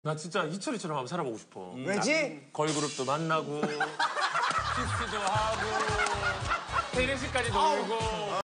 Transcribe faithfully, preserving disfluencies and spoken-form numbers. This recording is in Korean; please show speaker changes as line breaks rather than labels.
나 진짜 희철이처럼 한번 살아보고 싶어.
왜지?
걸그룹도 만나고 키스도 하고 테니스까지 놀고